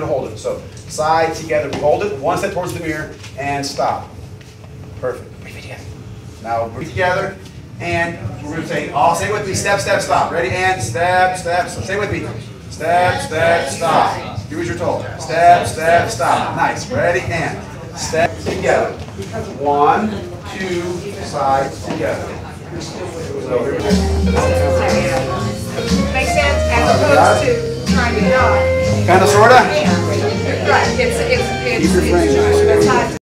Hold it. So side together, we hold it, one step towards the mirror, and stop. Perfect. Now breathe together, and we're going to say, all say with me, step, step, stop. Ready? And step, step, stop. Say with me. Step, step, stop. Do as you're told. Step, step, stop. Nice. Ready? And step together. 1, 2, side together. So here we go. Makes sense as opposed to trying to dodge. Kind of, sorta? Right. It's